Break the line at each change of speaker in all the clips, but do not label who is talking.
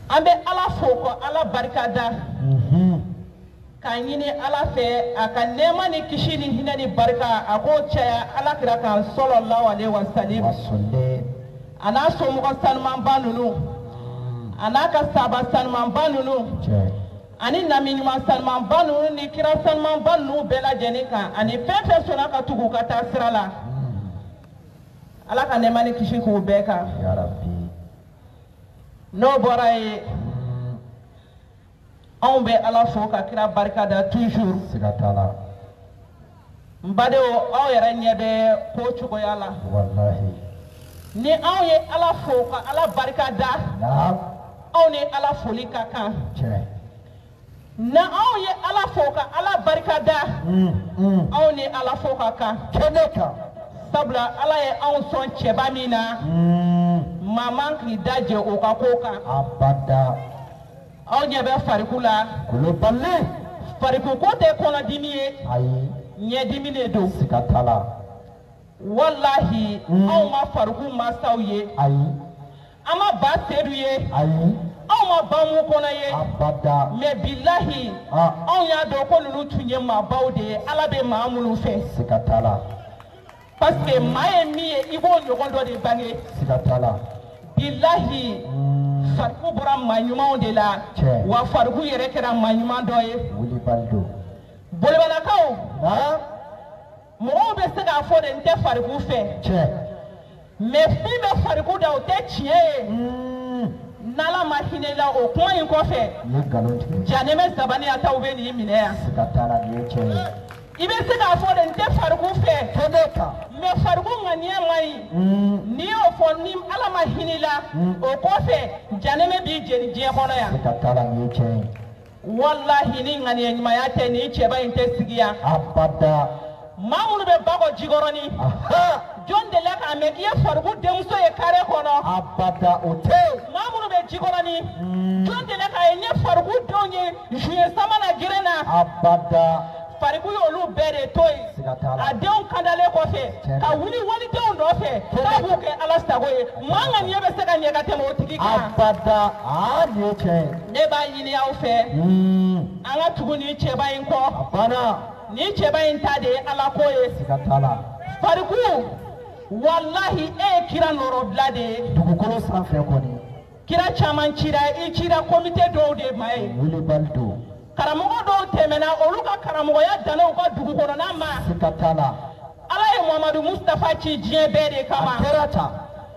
ambe ala foko ala barkada kanyini ala fe aka nema ni kishini hina ni barka ako chaya ala kira kan sallallahu alaihi wasallam ana so mo salman banunu ana ka saba salman banunu ani namini ma salman banunu ni kira salman banunu bela jenika ani fefe sona ka tugu ka tasrala ala ka nema ni kishi ko beka ya rabbi no boray on be ala fo ka kira barkada toujours sigatala mbade o aw yara nyebe ko chugo yalla wallahi ni aw ye ala fo ka ala barkada naam aw ni ala foli ka kan na aw ye ala fo ka ala barkada aw ni ala fo ka kan keneka sabla ala ye aw son cheba mina maman ki daje o ka koka abada aw nyebe farikula kulo balle fariku ko te kono dimiye ayi nyedimi le do sikatala wallahi aw ma fariku ma sawye ayi ama ba sedu ye ayi aw ma ba mu kono ye abada me billahi aw ya do ko lulu tunye ma bawde ala be ma amulu fe sikatala parce que maye mi e ibo nyogondo de bange sikatala billahi farku bora manyuma de la wa farku yere kera manyuma doye wuli baldo bolibana kaw na mo be se ga fo de nte farku fe mais fi be farku da o te tie nala mahine la o ko yin ko fe ni galon janeme sabani ata o be ni mine ya sikatala ni che ibe se ga fo de nte farku fe todeka me farku nganie mai ni o fo ni ala mahinila o ko fe janeme bi jeni je kono ya katala ni che wallahi ni nganie nyima ya te ni che ba inte sigiya abada mamunu be bago jigoroni jonde la ka me ye farku demso e kare kono abada o te mamunu be jigoroni jonde la ka ye farku donye juye samana girena abada fariku yolu bere toy adon kandale ko fe ka wuli wali don do fe ka bu ke ala stagoye manga ni be sega nyega temo tigi ka abada a ni che ne ba yini yaw fe anga tuguni che ba yin ko abana ni che ba yin tade ala koye sigatala fariku wallahi e kira noro blade dugukolo san fe ko ni kira chaman chira e chira comité do de mai wuli baldo karamogo do temena oluka karamogo ya dano ko dugu kono na ma sikatala ala ye Muhammadu Mustafa ci jien bede kama terata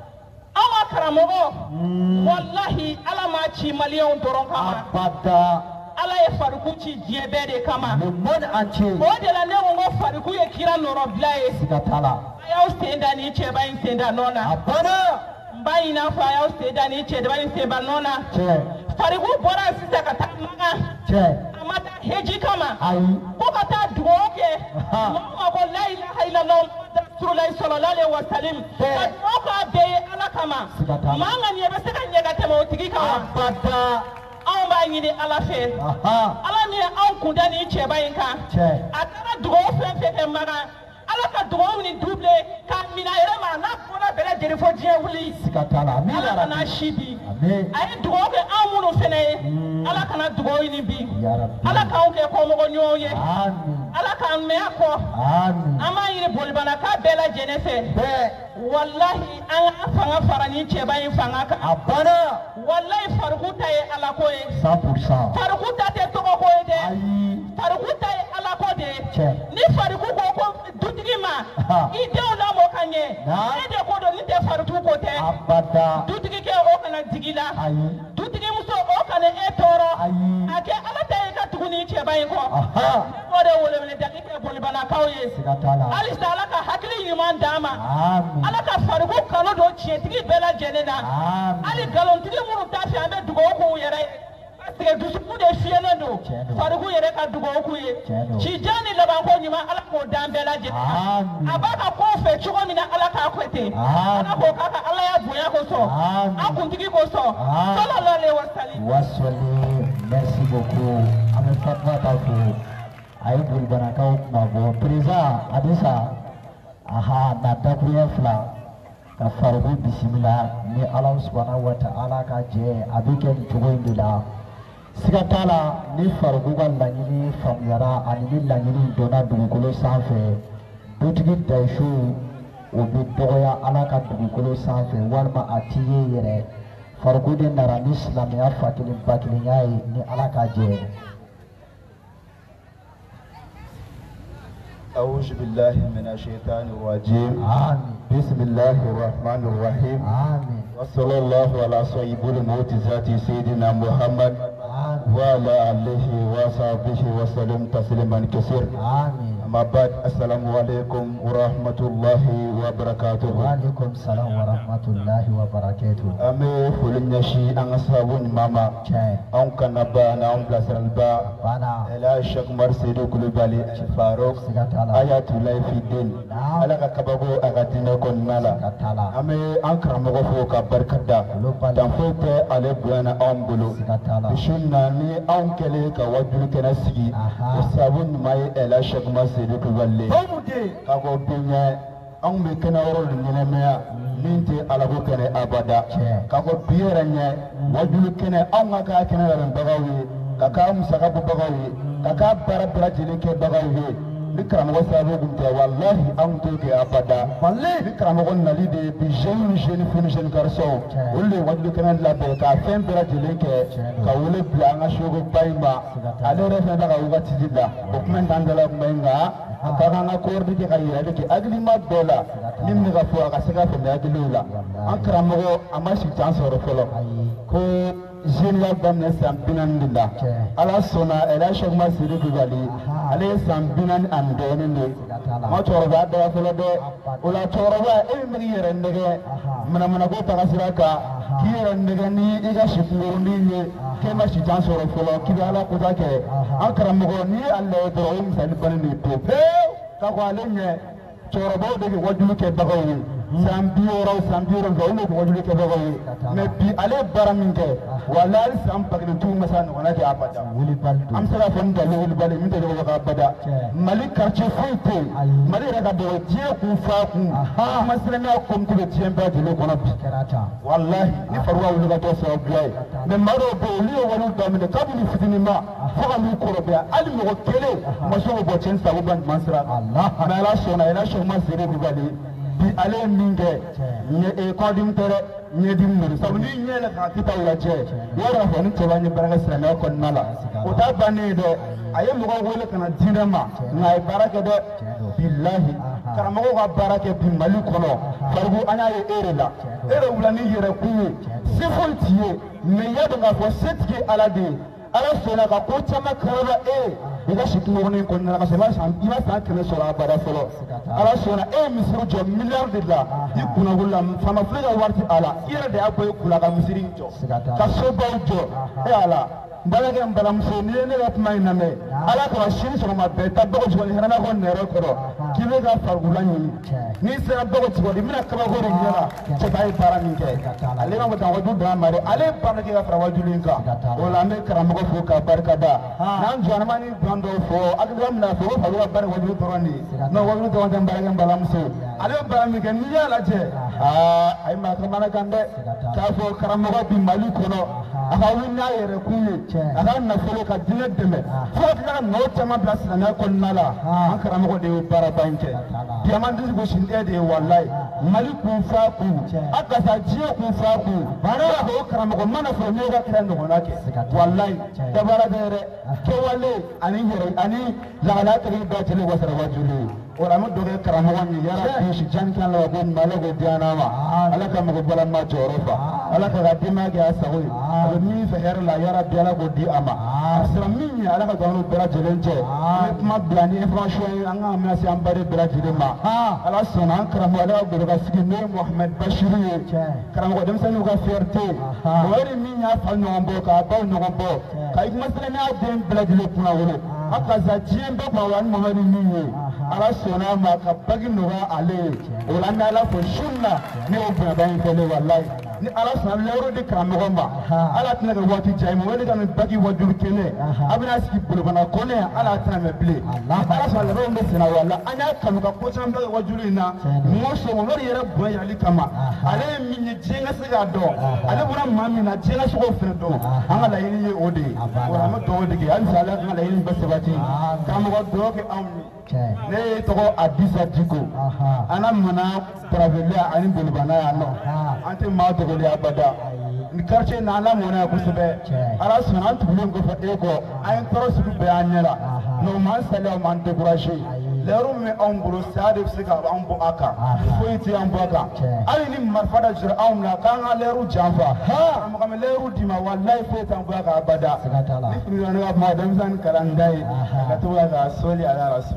awa karamogo wallahi ala ma ci malion doron kama abada ala ye faruku ci jien bede kama le monde entier o de la ne ngo faruku ye kira noro blaye sikatala ayaw stenda ni che ba stenda nona abana mbayi na fa ayaw stenda ni che ba stenda nona faruku bora sisa kata maga amata heji kama bokata duoke mama ko la ilaha illallah rasulullah sallallahu alaihi wasallam boka be ala kama manga ni be seka nyega temo tigi kama bada aw ba nyini ala fe ala ni aw kunda ni cheba yinka atara duo fe fe maga ala ka duo ni double ka mina ere ma na fona bele jeri fo die wuli sikatala mi ala na shidi ay duo ke amunu fene ala kana dugo ni bi ala ka onke ko mo nyoye ala ka me ako ama yire bolbana ka bela jenefe wallahi an afanga farani cheba yin fanga ka abana wallahi farquta ye ala ko ye 100% farquta te to ko ye de farquta ye ala ko de ni farqu ko dutigi ma ide ona mo kanye ide ko do ni te farqu ko te abada dutigi ke o kana digila dutigi muso o kana etoro ake ala te ka tuguni cheba yin ko ko de wole ne dakike bolbana kawye ali sala ka hakili yuman dama ala ka farqu kanu do chietigi bela jenena ali galontigi muru tafi ambe dugo ko yere parce dusuku de fiene do farqu yere ka dugo ko ye chijani laban ko nyima ala ko dambela je abaka ko fe chugo mina ala ka kwete ala ko kaka ala ya buya ko so akuntigi ko so sallallahu alaihi wasallam merci beaucoup avec fatwa tafu ay bul banaka ma bo prisa adisa aha na dakuya fla
ka farikolo bisimila ni Ala subhanahu wa ta'ala ka jɛ a bɛ kɛ nin cogo in de la siga t'a la ni farikolo ka laɲini faamuyara ani ni laɲini donna dugukolo sanfɛ dutigi Dayisu o bɛ dɔgɔya Ala ka dugukolo sanfɛ walima a t'i ye yɛrɛ farikolo de nana ni silamɛya fa kelen ba kelenya ye ni Ala ka jɛ.
أعوذ بالله من الشيطان الرجيم
آمين.
بسم الله الرحمن الرحيم
آمين.
وصلى الله على صاحب المعجزات سيدنا محمد وعلى آله وصحبه وسلم تسليما كثيرا.
آمين.
أما بعد السلام عليكم ورحمة الله وبركاته.
وعليكم السلام ورحمة الله وبركاته.
أمي فلنشي أن أصحابون ماما أن كان بانا أن بلاسر البا إلى الشيخ مرسيد كلوبالي فاروق آيات الله في الدين على كبابو أغادينا كنالا أمي أنكر مغفوك بركدا تنفوت على بوانا أمبلو بشنا ني أنكلي كوادلو كنسي أصحابون ماي إلى الشيخ مرسيد كلوبالي كاكو بنيا أم بكنا ورول نينميا minti alago kene abada kako biyere nye wajulu kene anga ka kene ran bagawi kaka musaka bagawi kaka bara jele ke bagawi nikramo sabu gunte wallahi an to ke abada wallahi nikramo gon nali de bi jeune finition garso ulle wajulu kene labe ka fen bara jele ke ka wule blanga shogo bayma adore fe bagawi wati dilla dokument andala menga akanga kordi ke kayira de ke agrima dola nimni ga fo aga sega fe lula akra mogo amashi chance ro folo ko jenial damne sampinan dinda ala sona ela shogma siri kubali ale sampinan andene ne ma choro ba da folo de ola choro ba e mi yere ndege mana ko tagasira ka ki yere ndege ni iga shikuru ni ne ke ma shi chance ro folo ki ala ko ta ke akra mogo ni alle do im sali bani ni to ka ko ale nye choro ba de wajulu ke bagawi Sambioro gaulu ko wajulu ke bagawi me bi ale baraminke walal sam pagni tu masan wana ke abada am sala fon da wuli bale min de ko abada malik karche fuite mali raga do je ku fa ku maslama ko mtu be tiemba de ko na bikarata wallahi ni farwa wuli ga to so biay me maro be liyo walu da min kabuli fitini ma fa mi ko robe ali mo kele mo so bo chen sa ban masra allah ma la sona ila sho masire bi bale bi ale minge nye e kodim tere nye dim nur sabu ni nye la ka kita wala je yara ho ni toba ni baraka sala ko nala o ta bani de aye mo ko wala kana dinama ngai baraka de billahi karamo ko baraka bi mali kono farbu anya ye erela ere wala ni yere ku sifon tiye me yado nga fo setke alade ala sona ka ko chama karaba iga shikuru ni ko na ka sema san iba sa kene sura bara solo ala sona misru jo milliard de la ikuna gulam fama flega warti ala ira de akoy kula ka misri jo ka so bawjo ala balage mbalam so ni ne rat may na me ala ko shin so ma be ta dogo jo ni hana ko nero ko kibe ga fargulani ni sera dogo jo di mina ka ba ko ri nyala ce bay para min ke ale ma ta wadu da mare ale para ke ga farwaju linka wala me karamo ko fo ka barka da nan jo na mani bando fo agam na fo fa bar waju torani no waju to tan balage mbalam so ale bara min ke ni yala je ay ma ka mana kande ka fo karamo ko bi mali kono aka winna yere kuye aka na folo ka dinga deme fo ka no chama place na ko nala an karamo ko de bara banke diamant go shinde de wallahi mali ku fa ku aka sa jiye ku fa ku bara ko karamo ko mana fo ne ga kiran no nake wallahi da bara dere ke wale ani yere ani la ta ba tele wasara wajulu ora mo doge karamo wani yara shi jan kan la go malago diana ma ala ka mo bala ma jorofa ala ka ga dima ga sawi ni fa her la yara biala go di ama asra minni ala ka gonu bra jelenje ma blani information anga ma si ambare bra jidema ala sona karamo ala go ga sigi ne Muhammad Bashiri karamo go dem sanu ga fierté wori minni fa no mbo ka ba no mbo kai masala na dem bra jile kuna woro aka za jembe ba wan Muhammad minni ala sona ma ka bagi no ga ale wala na la fo sunna ne o bra ba en wallahi ni ala sɔnna lɛyɔrɔ di karamɔgɔ ma ala tɛna ka waati jan ma wele ka nin baki wajulu kɛnɛ a bɛna sigi bolobana kɔnɛ ala tɛna mɛn bilen ala sɔnna labɛnw bɛ senna wala an y'a kanu ka ko caman bɛ wajulu in na mɔgɔ sɔngɔ wari yɛrɛ bonya yali kama ale ye min ye diɲɛ ka se k'a dɔn ale bɔra maa min na diɲɛ ka se k'o fɛnɛ dɔn an ka laɲini ye o de ye wa an bɛ dugawu de kɛ halisa ala ka laɲini bɛ sabati karamɔgɔ dugawu kɛ anw ye ne ye tɔgɔ Adisa Diko an ka mana Taraweleya ani Bolobana yan nɔ an tɛ maa dogolen abada ni quartier in na ala mɔna yan kosɛbɛ ala sɔnna an tugulen kɔfɛ e kɔ an ye tɔɔrɔ sugu bɛɛ y'an ɲɛ la mɛ o m'an saliya o m'an découragé lɛyɔrɔ min bɛ anw bolo saya de bɛ se ka anw bɔ a kan foyi tɛ an bɔ a kan hali ni marifa da jira anw na k'an ka lɛyɔrɔ janfa karamɔgɔ bɛ lɛyɔrɔ d'i ma walayi foyi t'an bɔ a kan abada ni fini ne ka kuma denmisɛnnin kalan da ye ka to ka sɔli ala rasul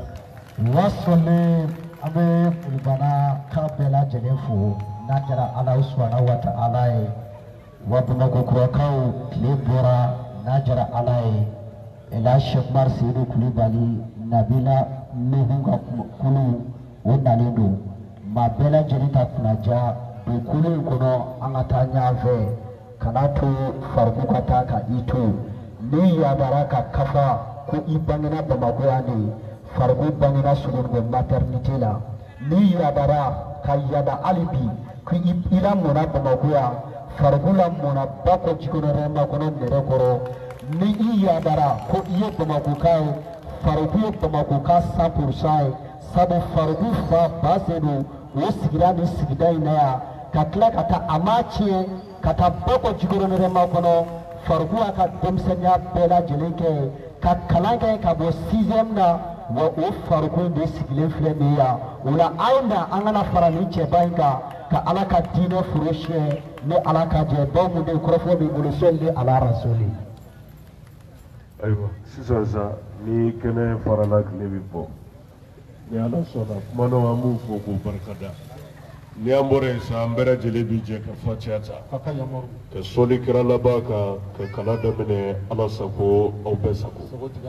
wasɔlen an bɛ Bolobana kan bɛɛ lajɛlen fo n'a kɛra ala subahana wa ta'ala ye wa Bamakɔkurakaw tile bɔra n'a kɛra ala ye Ela Sheikh Umar Seydou Kulibali Nabila Nuhu ka kulu o nalen don maa bɛɛ lajɛlen ka kunnaja don kulu in kɔnɔ an ka taa ɲɔgɔn fɛ kana to fariku ka taa ka i to ni yabara ka kafa ko i bangena Bamakɔ yan de fariku bangena Sogoningɔ maternité la ni yabara ka yada hali bi ko i lamɔna Bamakɔ yan fariku lamɔna Bakɔ Jikɔrɔma kɔnɔ nɛrɛ kɔrɔ ni i yabara ko i ye Bamakoka ye fariku ye Bamakoka 100% ye sabu fariku fa basen don o sigira ni sigida in na yan ka tila ka taa a ma tiɲɛ ka taa Bakɔ Jikɔrɔma kɔnɔ fariku y'a ka denmisɛnniya bɛɛ lajɛlen kɛ ka kalan kɛ ka bɔ 6e na wa o fariku in de sigilen filɛ nin ye yan o la aw na an kana fara nin cɛba in kan ka ala ka diinɛ foro siyɛn ni ala ka jɛ baw mun de kɔrɔfɔ b'i bolo sɔli ni ala rasuli.
Ayiwa sisan sa ni kɛnɛ farala tile bɛ bɔ ni ala sɔnna kuma dɔw an b'u fɔ k'u barikada ni an bɔra yen sa an bɛɛ lajɛlen bi jɛ ka fatiha ta ka sɔli kira laban kan ka kalan daminɛ ala sago aw bɛɛ sago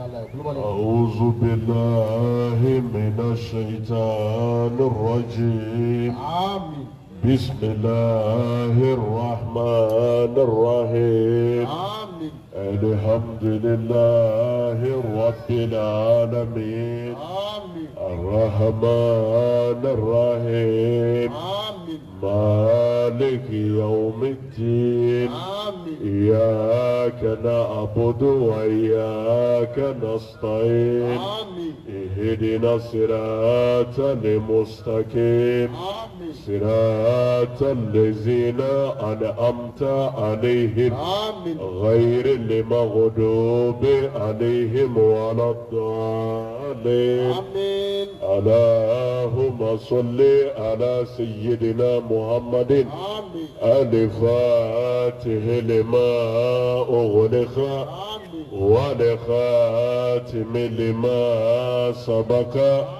a'udhu billahi minash shaitanir rajim amin bismillahir rahmanir rahim amin alhamdulillahi rabbil alamin amin arrahmanir rahim amin maliki yawmiddin amin iyyaka na'budu wa iyyaka nasta'in amin ihdinas siratal mustaqim amin siratal ladzina an'amta alaihim amin ghairil المغضوب عليهم ولا الضالين آمين اللهم صل على سيدنا محمد آمين الفاتح لما أغلق والخاتم لما سبق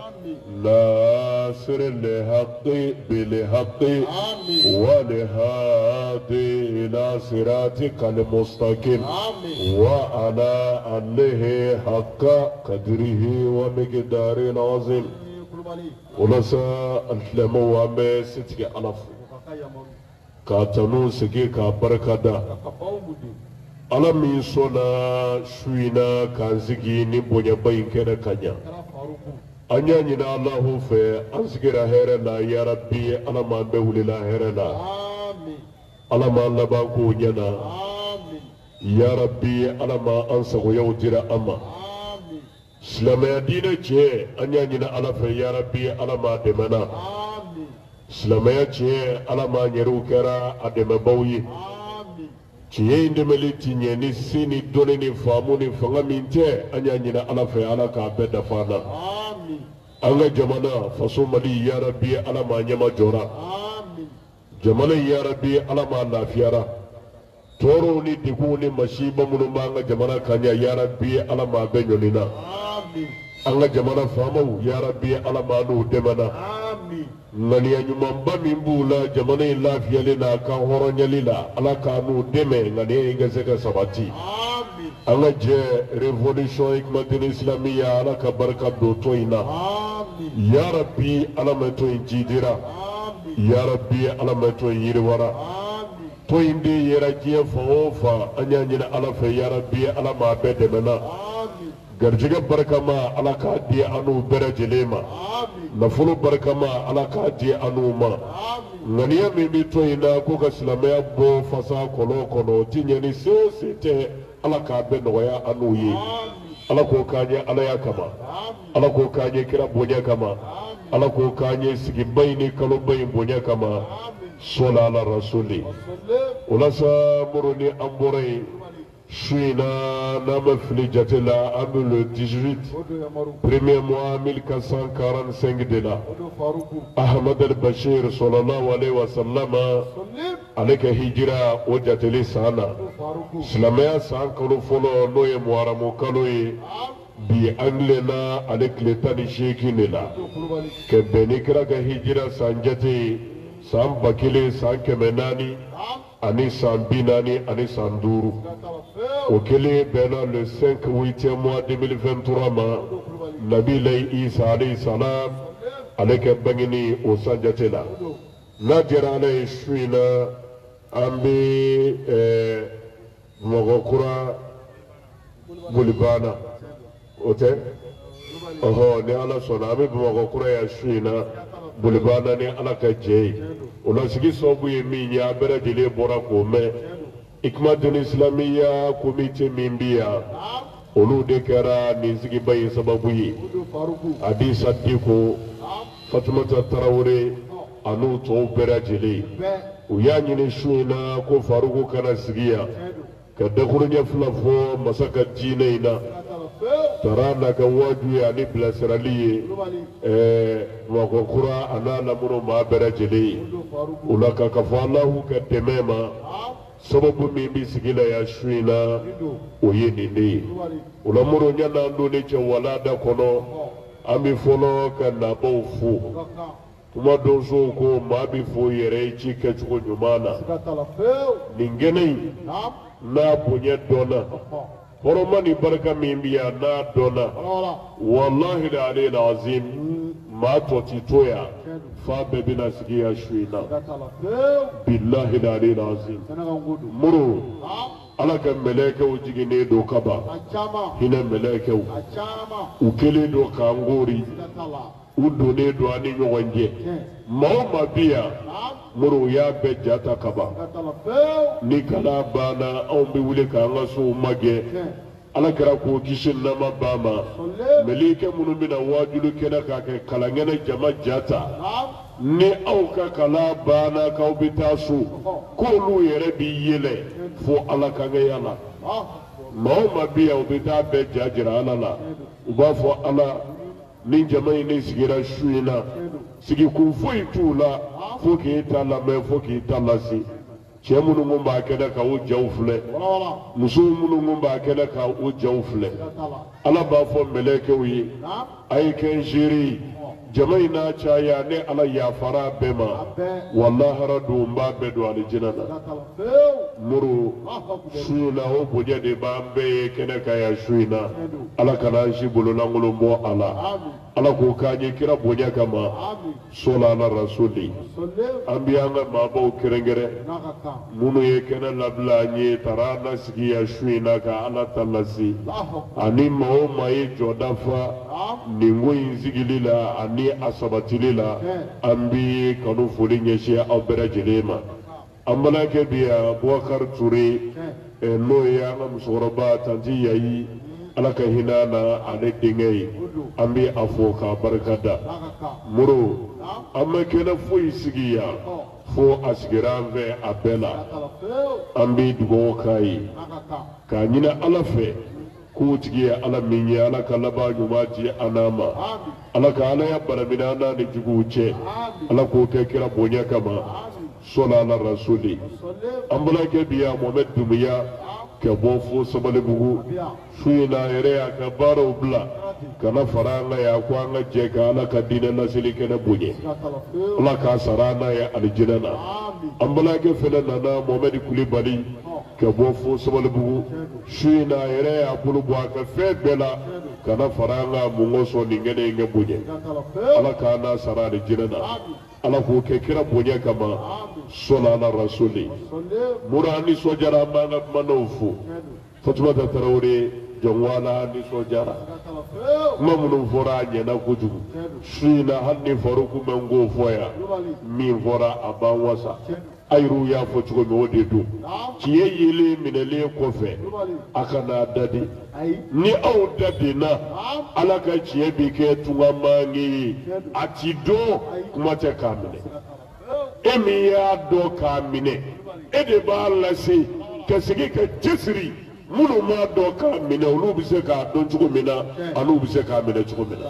ناصر الحق بالحق والهادي إلى صراطك المستقيم وعلى آله حق قدره ومقداره العظيم ولسا الفلمو وامي ستك ألف كاتنو سكي كبركة ala min sɔnna su in na k'an sigi ni bonyaba in kɛnɛ ka ɲa an y'a ɲini alahu fɛ an sigira hɛrɛ la yarabi ala m'an bɛɛ wulila hɛrɛ la ala m'an laban k'o ɲɛna yarabi ala m'an sagoyaw dira an ma silamɛya diinɛ tiɲɛ an y'a ɲini ala fɛ yarabi ala m'an dɛmɛ na silamɛya tiɲɛ ala m'an yɛrɛw kɛra a dɛmɛbaw ye tiɲɛ in dɛmɛli ti ɲɛ ni se ni dɔnni ni faamu ni fanga min tɛ an y'a ɲini ala fɛ ala k'a bɛɛ dafa an na an ka jamana faso mali yarabi ala m'a ɲɛma jɔra jamana yarabi ala m'a lafiyara tɔɔrɔw ni degunw ni masiba minnu b'an ka jamana kan ɲa yarabi ala m'a bɛɛ ɲɔni na an ka jamana faamaw yarabi ala m'a n'u dɛmɛ na ŋaniya ɲumanba min b'u la jamana in lafiyali la ka hɔrɔnyali la ala k'a n'u dɛmɛ ŋaniya in ka se ka sabati an ka jɛ révolution hikmatul islamiya ala ka barika don tɔn in na yarabi ala ma tɔn in jidira yarabi ala ma tɔn in yiriwara to indi yera jiya fa o fa anya nyina ala fe ya rabbi ala ma be de mena garjiga barkama ala ka di anu bere jelema nafulu barkama ala ka di anu ma ngania mimi to ina ko ka islamaya bo fasa kono kono tinyani sete ala ka be no ya anu yi ala ko kanye ala ya kama ala ko kanye kira bonya kama ala ko kanye sigi bayni kalo bayin bonya kama sola ala rasuli wala sa muruni amborai Chouina Namafli Jatela Amu le 18 premier mois 1445 de là Ahmad al-Bashir sallallahu alayhi wa sallam avec hijra au Jateli Sana Islamia san kalo folo noye muaramu kaloye bi anglena avec l'état de Shekinela que benikra ka hijra sanjati san bakile san kemenani ani san binani ani san duru au kele bena le 5-8e mois 2023 ma Nabi Lay Isa alayhi salam avec bangini au sanjatela nadira lay shuina ambi mogokura bulibana ote oho ne ala sona ambi mogokura ya shuina bulibana ni ala ka jey ona sigi sobu yeminya bere dile bora ko me ikmatun islamiyya komite mimbiya olu de kera ni sigi bayi sababu yi adi sadiko fatumata tarawore anu to bere dile uyanyi ni shuina ko farugo kana sigiya ka dakurunya flafo masaka jinaina tarana ka waju ya ni blasraliye wakokura anana muro ma bere jeli ulaka kafalahu ka temema sababu mimi sigila ya shuina oyeni ne ulamuro nyana ndo ne che walada kono ami folo ka na bofu kuma donso ko ma bi fo yere ci ka chuko nyumana ningene na bunye dona horomani barka mimbiya na dona wallahi la alayhi alazim ma toti toya fa bebina sigiya shuina billahi la alayhi alazim muru alaka meleke ujigine do kaba hina meleke ukele do kangori udone do ani nyonje maoma bia muru ya be jata kaba ni kala bana ombi wule ka ngaso mage ala kara ko kishin nama bama melike munu mina wajulu kena ka kala ngena jama jata ni au ka kala bana ka ubitasu ko lu yere bi yele fo ala ka ngayala maoma bia ubita be jajira ala la uba fo ala ni jamai ni sigira shuina sigi kun foyi t'u la fo k'i ta lamɛn fo k'i ta lasi cɛ minnu kun b'a kɛnɛ ka o jaw filɛ muso minnu kun b'a kɛnɛ ka o jaw filɛ ala b'a fɔ mɛlɛkɛw ye a ye kɛ n seere jama in n'a caya ne ala yafara bɛɛ ma walahara don n b'a bɛɛ don alijinɛ na muru su in na o bonya de b'an bɛɛ ye kɛnɛ ka yan su in na ala kana an si bololankolon bɔ a la ala k'o k'an ye kira bonya kama sola ala rasuli an bɛ an ka maabaw kɛrɛnkɛrɛn minnu ye kɛnɛ labila an ye taara an lasigi yan su in na ka ala ta lase ani maa o maa ye jɔda fa nin ko in sigili la ani a sabatili la an bɛ kanu foli ɲɛsin aw bɛɛ lajɛlen ma an balimakɛ bi yan Bubakari Ture n'o ye an ka musokɔrɔba tanti Yayi ala ka hinɛ na ale denkɛ ye an bɛ a fo k'a barika da muru an ma kɛnɛ foyi sigi yan fo a sigira an fɛ a bɛɛ la an bɛ dugawu k'a ye k'a ɲini ala fɛ k'o tigi ye ala min ye ala ka laban ɲuman di an n'a ma ala ka ala ya baramina an n'a ni juguw cɛ ala k'o kɛ kira bonya kama sola ala rasuli an balimakɛ bi yan Mohamed Dumuya ka bɔ fo Sabalibugu su in na yɛrɛ y'a ka baaraw bila kana fara an ka yan ko an ka jɛ ka ala ka diinɛ laseli kɛnɛ bonya ala k'a sara an n'a ye alijinɛ na an balimakɛ fɛnɛ nana Mohamed Kulibali ka bɔ fo Sabalibugu su in na yɛrɛ y'a bolo bɔ a ka fɛn bɛɛ la kana fara an ka mun sɔn nin kɛnɛ in kɛ bonya ala k'a n'a sara alijinɛ na ala k'o kɛ kira bonya kama sɔla ala rasuli mura nisɔndiyara an b'an ka kumanaw fo Fatumata Tarawele jɔnwala nisɔndiyara kuma minnu fɔra a ɲɛna kojugu su in na hali ni Faruku bɛ n k'o fɔ yan min fɔra a b'an wasa ayiru y'a fɔ cogo min o de don tiɲɛ yelen minɛlen kɔfɛ a kana dadi ni aw dadina ala ka tiɲɛ bi kɛ tunga mange ye a ti dɔn kuma tɛ k'a minɛ e min y'a dɔn k'a minɛ e de b'a lase ka segin ka cɛsiri minnu m'a dɔn k'a minɛ olu bɛ se k'a dɔn cogo min na an'u bɛ se k'a minɛ cogo min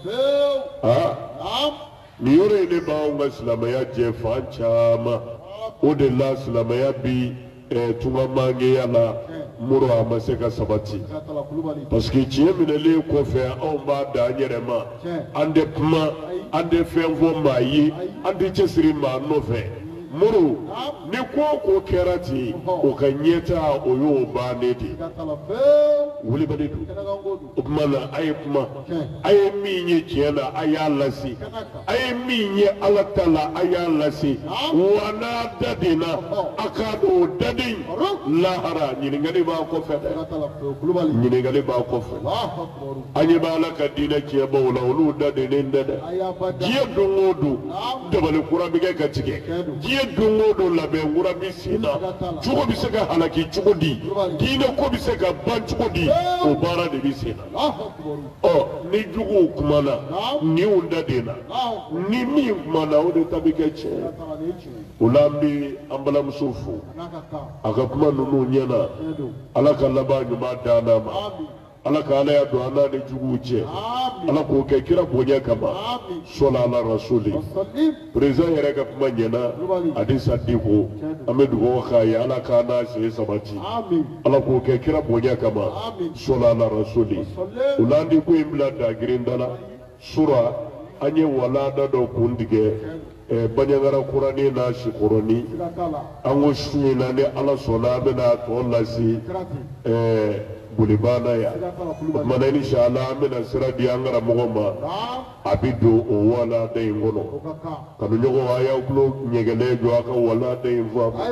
na nin yɔrɔ in de b'anw ka silamɛya jɛ fan caman o de la silamɛya bi tunga mangeya la muru a ma se ka sabati parce que tiɲɛ minɛlen kɔfɛ anw b'a da an yɛrɛ ma an tɛ kuma an tɛ fɛn fɔ maa ye an tɛ cɛsiri maa nɔfɛ muru ni ko o ko kɛra ten o ka ɲɛtaa o y'o bannen de wulibali don o tuma na a ye kuma a ye min ye tiɲɛ na a y'a lase a ye min ye ala ta la a y'a lase wa n'a dadenna a k'a dɔn o daden lahara ɲininkali b'a kɔfɛ dɛ ɲininkali b'a kɔfɛ an ɲɛ b'a la ka diinɛ tiɲɛbaw la olu dadennen tɛ dɛ diɲɛ don o don dabali kura bɛ kɛ ka tigɛ diɲɛ don o don labɛn kura bɛ sen na cogo bɛ se ka halaki cogo di diinɛ ko bɛ se ka ban cogo di o baara de bɛ sen na ɔ ni juguw kumana niw dadenna ni min kumana o de ta bɛ kɛ tiɲɛ o la an bɛ an balimamuso fo a ka kuma ninnu ɲɛna ala ka laban ɲuman d'an ma ala ka ala ya don an n'a ni juguw cɛ ala k'o kɛ kira bonya kama sɔla ala rasuli président yɛrɛ ka kuma ɲɛna Adisa Diko an bɛ dugawu k'a ye ala k'a n'a sen sabati ala k'o kɛ kira bonya kama sɔla ala rasuli o la an di ko in bila dagirinda la sura an ye walanda dɔ kun tigɛ Banyaŋara kurani n'a sikɔrɔni an ko su in na ni ala sɔnna an bɛna tɔ lase Bulibana ya mana inshallah an bɛna sira di an karamɔgɔ ma a bɛ don o walanda in kɔnɔ kanuɲɔgɔn a y'aw tulo ɲɛgɛnɛ jɔ a ka walanda in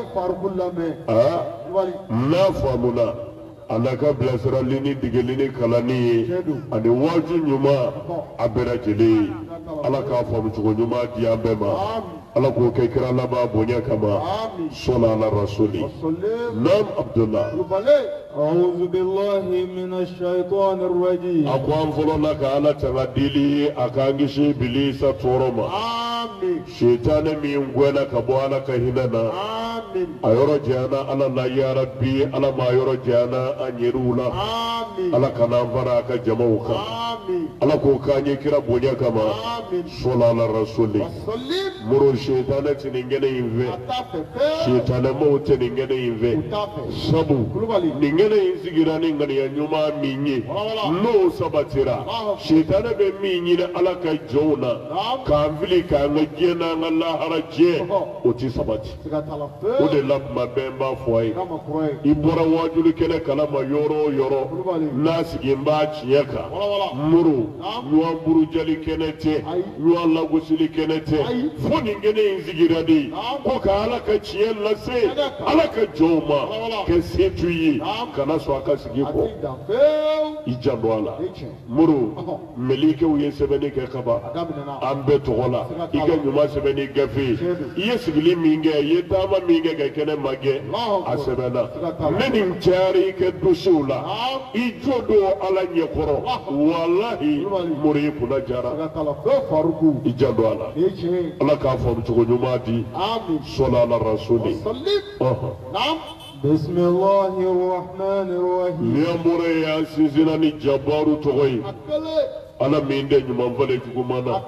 faamu n'a faamuna a n'a ka bilasirali ni degeli ni kalanni ye ani waaju ɲuman a bɛɛ lajɛlen ye ala k'a faamu cogo ɲuman di an bɛɛ ma ala k'o kɛ kira laban bonya kama sɔla ala rasuli naam Abdullah
أعوذ بالله من الشيطان الرجيم
أقوام فلونا كأنا تغديلي أكانجشي بليسا تورما
آمين
شيطان من غوانا كبوانا كهنانا
آمين
أيرجانا على الله يا ربي على ما يرجانا أن يرولا
آمين
على كنافرا كجموكا
آمين
على كوكاني كرا بونيا كما
آمين
صلى على الرسول مرو شيطان تنينجنا ينفي شيطان موت تنينجنا ينفي سبو نينجنا ينزغيرا نينجنا ينيوما ميني نو سباتيرا شيطان بميني على كجونا كانفلي كانجينا الله هرجي وتي سباتي ode labma bemba foyi ibora wajulu kene kalama yoro yoro nasigi mba chiyaka muru nyamburu jali kenete nyalla gusili kenete foni ngene inzigiradi ko ka alaka chiyen lase alaka joma ke setuyi kana so akasigi ko ijandwala muru melike uye sebeni ke kaba ambe togola iga nyuma sebeni gafi yesigili minge yetama minge ga kene mage asebena menin jari ke dusula ijodo ala nyekoro wallahi muri kuna jara ijando ala ala ka fo mtugo nyumadi amin sala ala rasuli
naam بسم الله الرحمن الرحيم
يا مري يا سيزناني جبارو توي ana minde nyuma mvale jukumana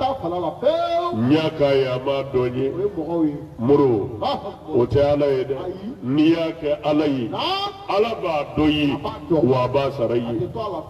nyaka ya madonye muru ote ala yede niyake ala yi ala ba doyi wa ba sarayi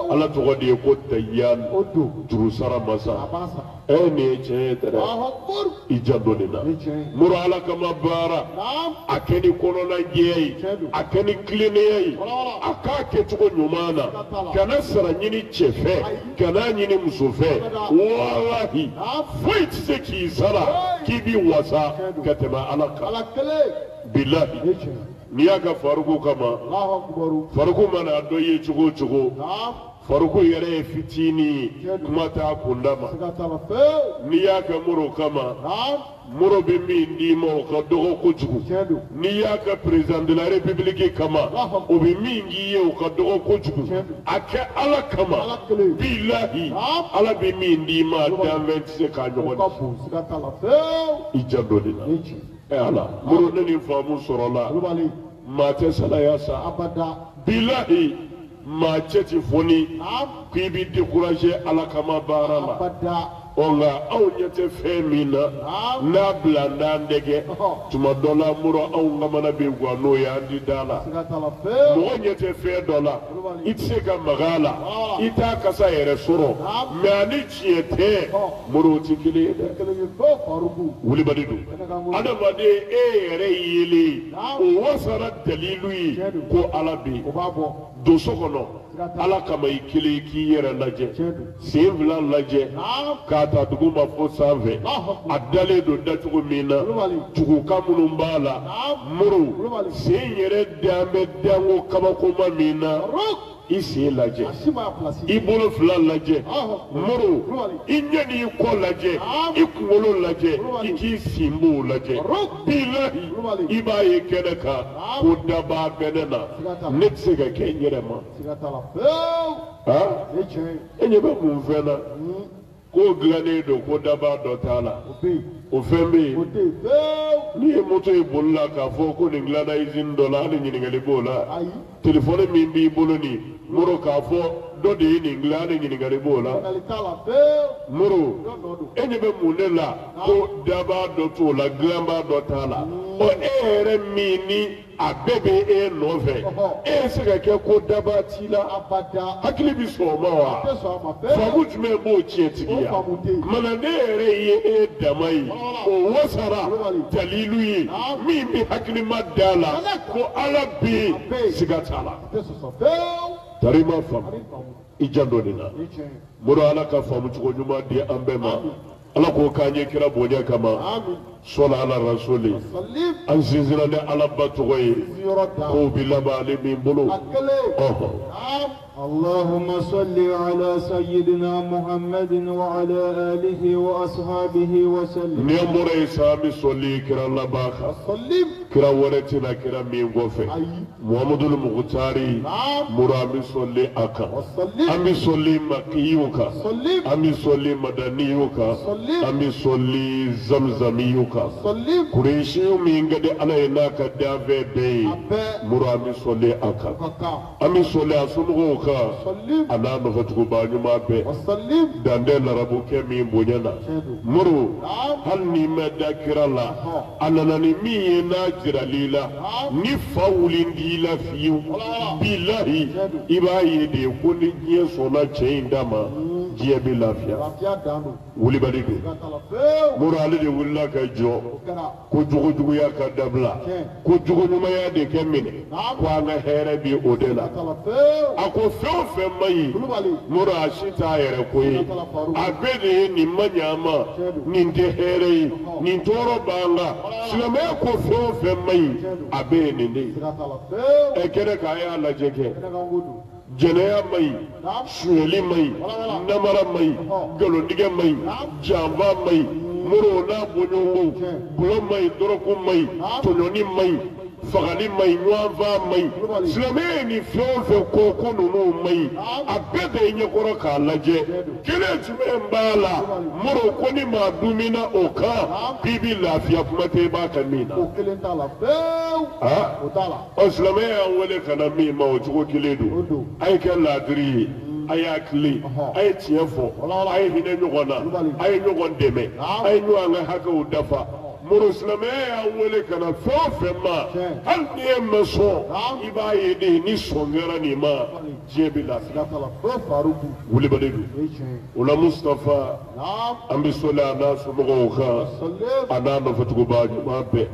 ala tɔgɔ de ye ko Tayyan jurusara masa ni cɛ tɛ dɛ i janto nin na muru ala kama baara a kɛ ni kɔnɔna jɛya ye a kɛ ni kilennenya ye a k'a kɛcogo ɲuman na kana sara ɲini cɛ fɛ kana ɲini muso fɛ walahi foyi tɛ se k'i sara k'i bi wasa ka tɛmɛ ala kan bilahi n'i y'a ka Faruku kama Faruku mana dɔ ye cogo o cogo Faruku yɛrɛ ye fitini kuma t'a kunda ma n'i y'a kɛ Moro kama Moro bɛ min d'i ma o ka dɔgɔ kojugu n'i y'a kɛ président de la république kama o bɛ min k'i ye o ka dɔgɔ kojugu a kɛ ala kama bilahi ala bɛ min d'i ma danfɛn tɛ se k'a ɲɔgɔn di i janto de la ala Moro ne ni faamu sɔrɔla maa tɛ salaya sa bilahi maa cɛ ti foni k'i bi décourager ala kama baara la nka anw ɲɛ tɛ fɛn min na n'a bila n'an dɛgɛ tuma dɔ la Moro anw kamana bɛ guwa n'o ye an di da la mɔgɔ ɲɛ tɛ fɛn dɔ la i tɛ se ka maga a la i t'a kasa yɛrɛ sɔrɔ mɛ ani tiɲɛ tɛ Moro tɛ kelen ye dɛ wulibali don adamaden e yɛrɛ yelen o wasara dalilu ye ko ala bɛ yen don so kɔnɔ ala kama i kelen k'i yɛrɛ lajɛ sen fila lajɛ k'a ta duguma fo sanfɛ a dalen don dacogo min na tugukan minnu b'a la Moro sen yɛrɛ dan bɛ danko kabakoma min na i sen lajɛ i bolo fila lajɛ Moro i ɲɛ n'i kɔ lajɛ i kunkolo lajɛ i k'i senbow lajɛ bilahi i b'a ye kɛnɛ kan ko daba bɛ ne na ne tɛ se ka kɛ n yɛrɛ ma e ɲɛ bɛ mun fɛn na ko dilannen don ko daba dɔ t'a la o fɛn bɛ yen n'i ye moto ye boli la k'a fɔ ko nin dilanna usine dɔ la hali ɲininkali b'o la telefɔni min b'i bolo nin Moro k'a fɔ dɔ de ye nin dilan hali ɲininkali b'o la Moro e ɲɛ bɛ mun de la ko daba dɔ t'o la dilanba dɔ t'a la ɔ e yɛrɛ min ni a bɛɛ bɛ e nɔfɛ e ye se ka kɛ ko daba t'i la hakili bɛ sɔn o ma wa faamu jumɛn b'o tiɲɛtigiya mana ne yɛrɛ ye e dama ye o wasara dalilu ye min bɛ hakilima da la ko ala bɛ yen siga t'a la tari ma faamu i janto nin na Moro ala ka faamu cogo ɲuman di an bɛɛ ma ala k'o k'an ye kira bonya kama sɔla ala rasuli an sinsinna ni ala ba tɔgɔ ye k'o bi laban ale min bolo
اللهم صل على سيدنا محمد وعلى آله وأصحابه وسلم
نيمور إسامي صلي كرا لباخا كرا ورتنا كرا مينغوفي محمد المختاري مرامي صلي أكا أمي صلي مكيوكا أمي صلي مدنيوكا أمي صلي زمزميوكا كريشيو مينغدي على إناكا دافي بي مرامي صلي أكا أمي صلي أسنغوكا ana nɔfɛ tugu ba ɲuman bɛɛ dande larabu kɛ min bonya na Moro hali n'i mɛ da kira la a nana ni min ye n'a jirali la ni fa wuli d'i la fiyewu bilahi i b'a ye de ko ni diɲɛ sɔnna cɛ in da ma diɲɛ bɛ lafiya wulibali don Moro ale de wulila ka jɔ ko jogojuguya ka dabila ko jogoɲumanya de kɛ minɛ ko an ka hɛrɛ bi o de la a ko fɛn o fɛn man ɲi Moro a si t'a yɛrɛ ko ye a bɛɛ de ye nin man ɲɛ a ma nin tɛ hɛrɛ ye nin tɔɔrɔ b'an kan silamɛya ko fɛn o fɛn man ɲi a bɛɛ ye nin de ye ɛ kɛnɛ k'a y'a lajɛ kɛ jɛnɛya man ɲi suyɛli man ɲi namara man ɲi nkalontigɛ man ɲi janfa man ɲi Moro n'a bɔɲɔgɔnko gulɔ man ɲi dɔrɔku man ɲi tɔɲɔni man ɲi fagali man ɲi ɲɔgɔnfan man ɲi silamɛya ye nin fɛn o fɛn ko ninnu man ɲi a bɛɛ de ye ɲɛkɔrɔ k'a lajɛ kelen jumɛn b'a la Moro ko ni maa dumina o kan k'i bi lafiya kuma tɛ i b'a kɛ min na ɔ silamɛya y'an wele ka na min ma o cogo kelen don a ye kɛ laadiri ye a y'a tilen a ye tiɲɛ fɔ a ye hinɛ ɲɔgɔn na a ye ɲɔgɔn dɛmɛ a ye ɲɔgɔn ka hakɛw dafa Murusilamaya wele kana fema hal ni maso iba yede ni songera ni ma jebila wuli badedu ula Mustafa ambi sola na sumo kha anano fatugo baaju mabe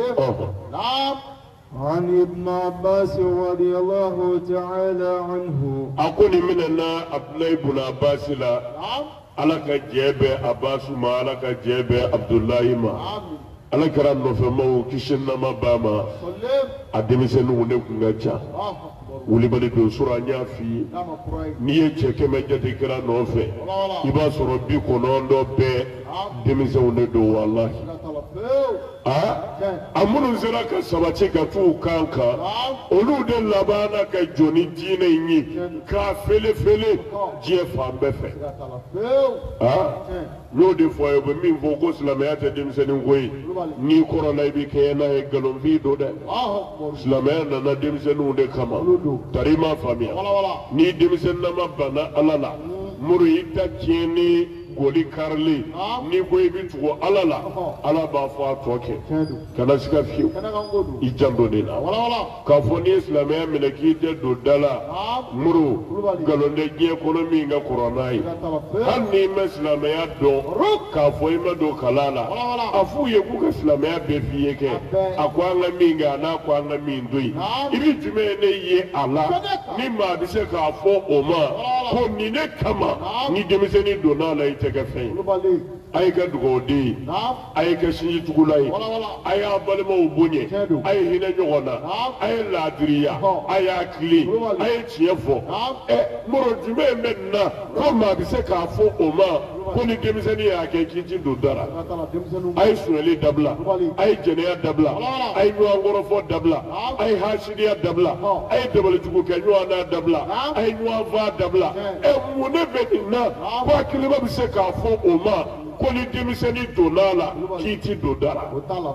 عن ابن عباس رضي الله تعالى عنه
أكون مننا أبناء ابن عباس لا على كجيبة عباس ما على كجيبة عبد الله ما على كرام نفهمه كشنا ما باما أدمي سنو نكونجا wuli bali do sura nya fi ni ye cheke me jati kira no fe iba soro bi ko no ndo be demise wonde do wallahi amunu zira ka sabace ka tu kanka olu de labana ka joni dine yi ka fele je fambe fe no de foye be min vo ko islamiyya ta demise ni ngoyi ni corona bi ke na e galon vi do de islamiyya na demise no de kama tarima famia ni demise na mabana alala muru ita kini goli karli ni goyi bi tugo alala ala ba fo atoke kana sika fiu ijando dina ka fo ni islamiyya milaki do dala muru galonde je economy nga corona yi han ni islamiyya do ka fo ima do kalala afu ye ku islamiyya be fiye ke akwa nga minga na akwa nga mindoi ibi jume ne ye ala ni ma bi se ka fo oma ko ni ne kama ni demise ni do na la ite ka fe ay ka dugo di ay ka sinji tugulay ay abalma ubunye ay hina nyogona ay ladriya ay akli ay tiefo moro jume menna ko ma bi se ka fo oma ko ni demise ni ya ke kiti do dara ay sunali dabla ay jeneya dabla ay nyongoro fo dabla ay hashidiya dabla ay dabal jugo ke nyona dabla ay nywa dabla mune bedina ko kilima bi se ka fo oma ko ni demise ni donala kiti do dara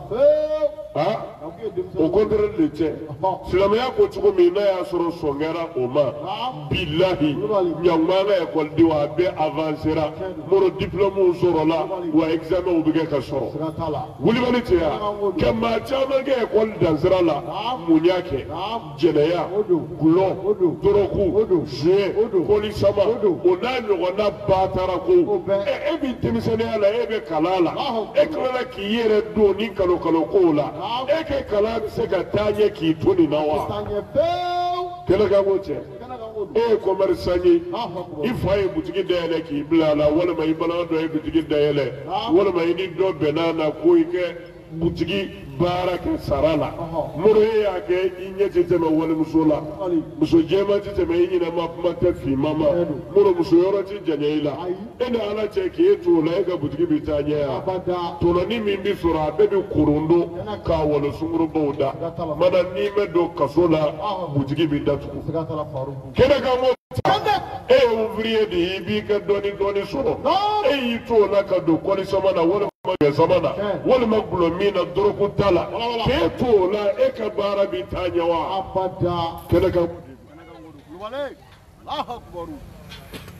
o contre le tien silamaya ko tugo mi na ya soro songera oma billahi nyamana e ko diwa be avancera moro diplôme soro la wa examen ubige ka soro wuli bani tiya kama chama ge ko danzera la munyake jeneya gulo toroku je polisama onanyo wana batara ko e bi demisene ala e be kalala e kala ki yere do ni kalo ko la eke kala se ka tanye ki toni nawa kala ga wote commerçant ifaye butigi dayele ki blala wala may bala do e butigi dayele wala may ni do benana ko ike butigi baraka sarala muro ya ke inye teme wala musula muso jema teme yina mata fi mama muro muso yoro ti janyeila ina ala che ke to la ga butigi bitanya ya to na ni mimbi sura bebi kurundo ka wala sumuru bawda mana ni me do kasola butigi bidatu kena ga mo ouvrier de ibi ka doni soro to la ka do ko ni samana wala zamana wala magbulo mina doroku tala ke to la e ka bara bitanya wa abada kena ka Allahu akbar